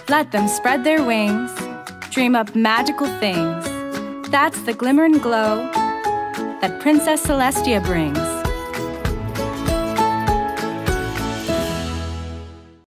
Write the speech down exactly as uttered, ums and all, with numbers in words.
Let them spread their wings, dream up magical things. That's the glimmer and glow that Princess Celestia brings.